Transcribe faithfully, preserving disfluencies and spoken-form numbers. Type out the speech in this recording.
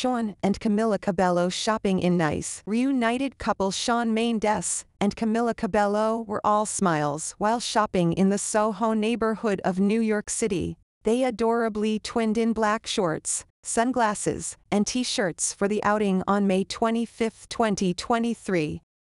Shawn and Camila Cabello shopping in Nice. Reunited couple Shawn Mendes and Camila Cabello were all smiles while shopping in the Soho neighborhood of New York City. They adorably twinned in black shorts, sunglasses, and t-shirts for the outing on May twenty-fifth, twenty twenty-three.